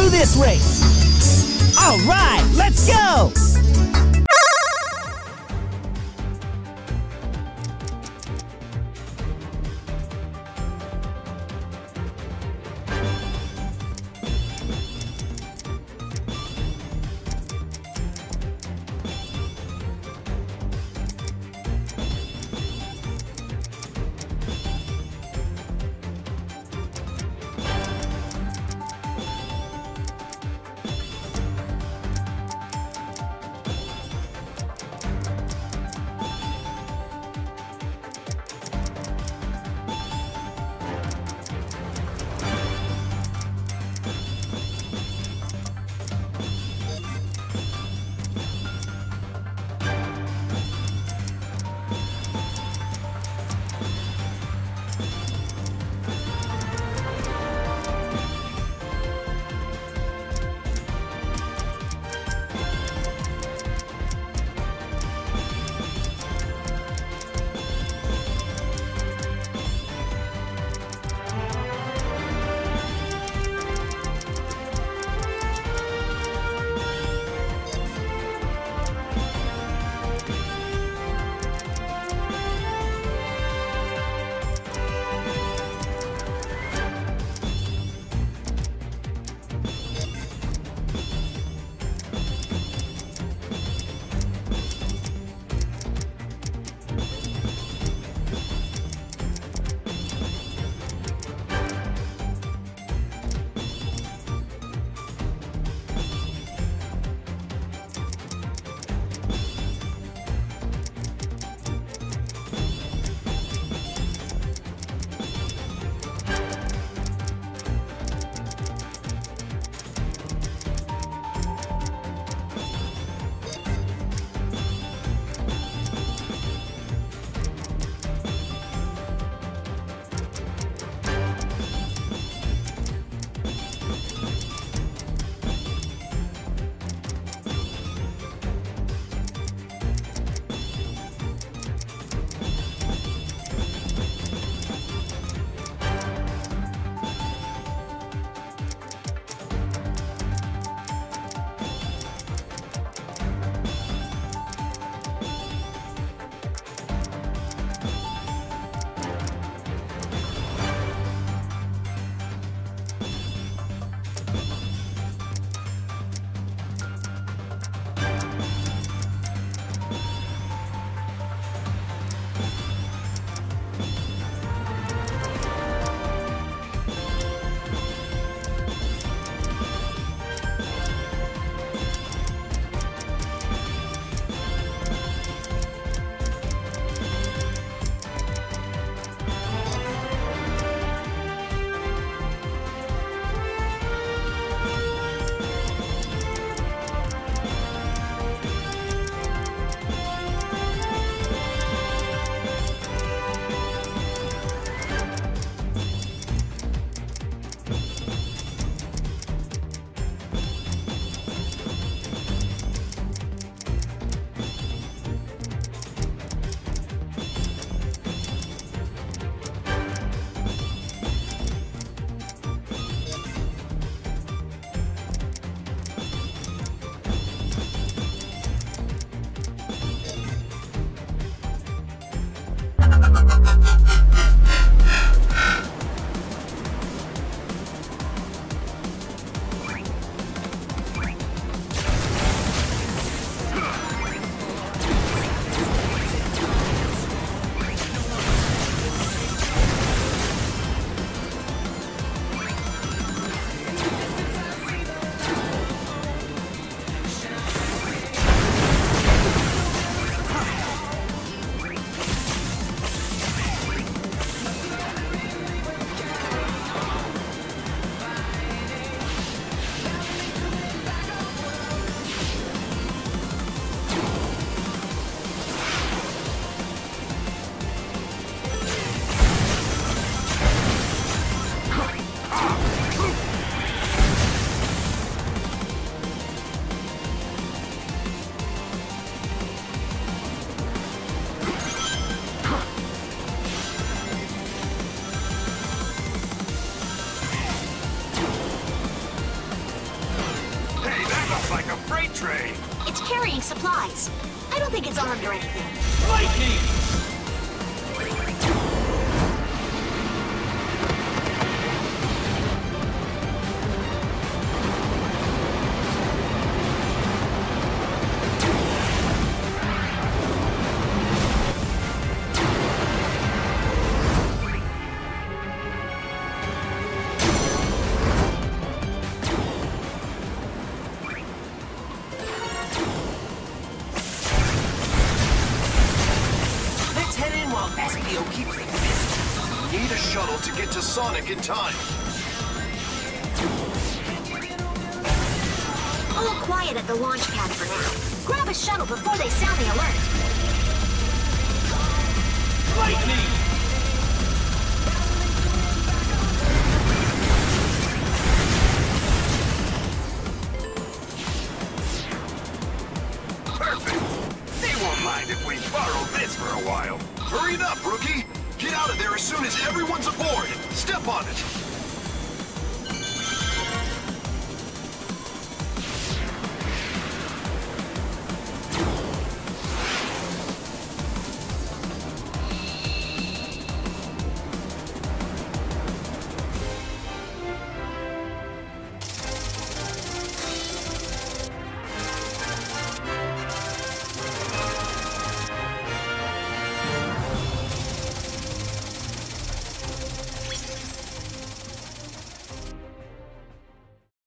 do this race. All right, let's go. train? It's carrying supplies. I don't think it's armed or anything. Lightning! Let's head in while SPO keeps things busy. Need a shuttle to get to Sonic in time. All quiet at the launch pad for now. Grab a shuttle before they sound the alert. Lightning! Perfect. They won't mind if we borrow this for a while. Hurry it up, rookie. Get out of there as soon as everyone's aboard. Step on it.